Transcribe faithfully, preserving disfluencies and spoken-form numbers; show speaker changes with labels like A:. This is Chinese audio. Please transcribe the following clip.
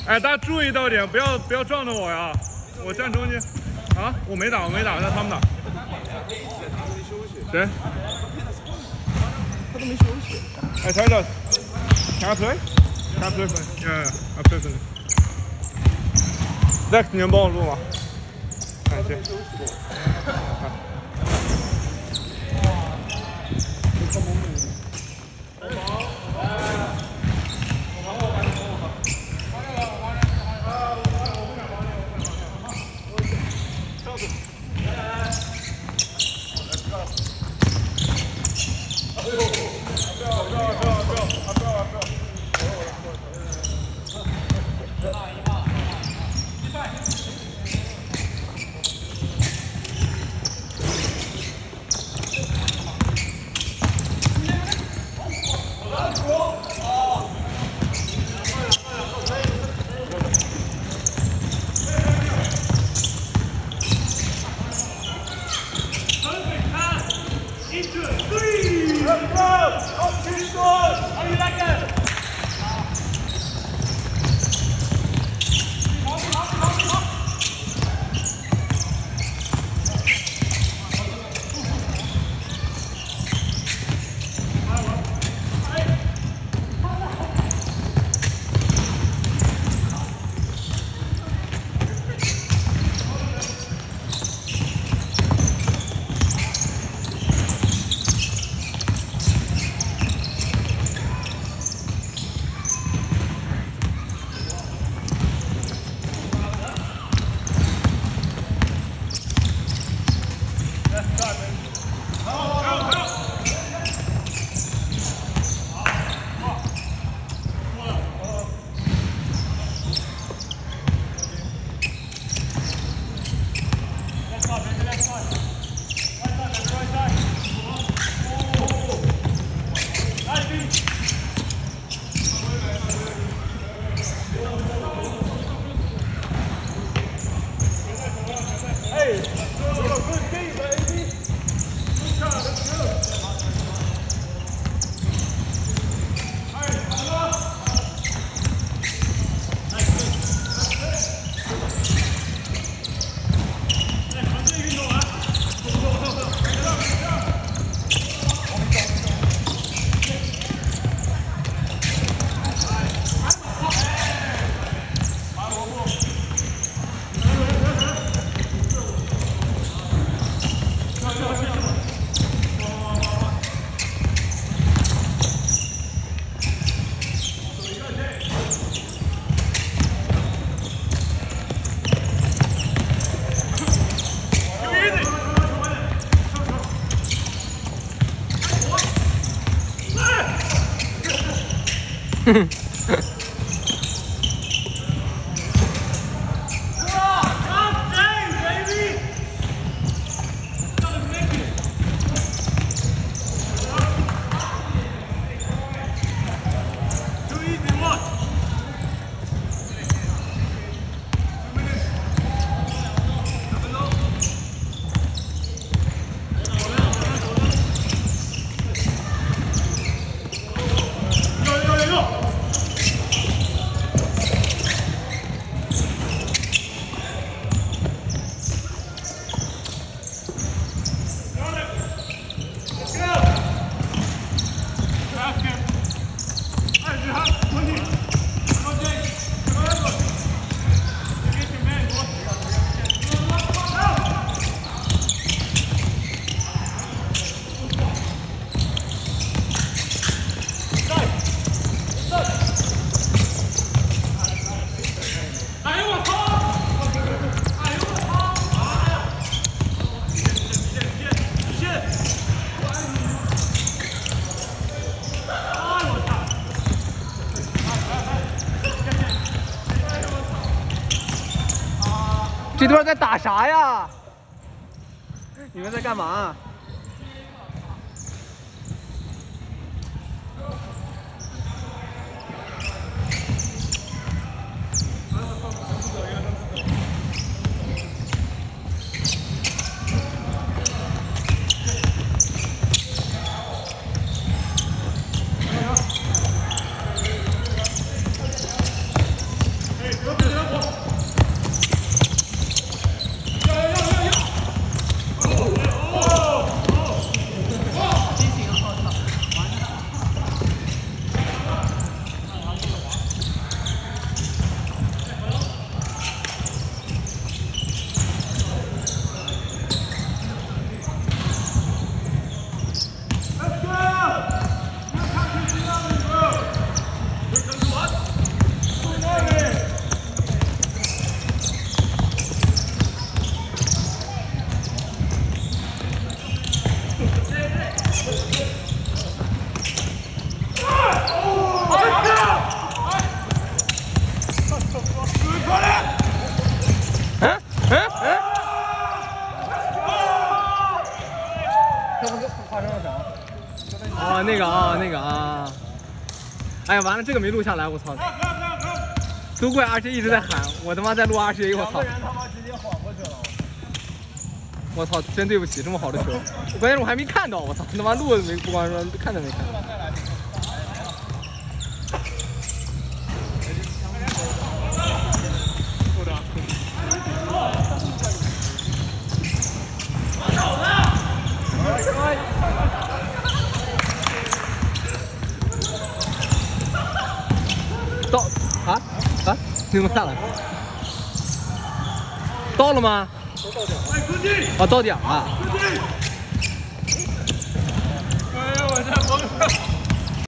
A: 哎，大家注意到点，不要不要撞着我呀！我站中间。啊，我没打，我没打，让他们打。谁？他都没休息。哎 ，Tyler, can I play? Can I play? Yeah, I play for you. Zack， 你能帮我录吗？感谢。
B: 这段在打啥呀？你们在干嘛？
A: Hey!
B: 哦，那个啊，那个啊。哎呀，完了，这个没录下来，我操！都怪R C一直在喊，我他妈在录R C A， 我操！
C: 两个人他妈直接晃过去了。
B: 我操，真对不起，这么好的球，关键是我还没看到，我操，他妈录没不光说看都没看。到啊啊！你怎么下来？到了吗？啊，到点了。
A: 哎呦，我这疯了！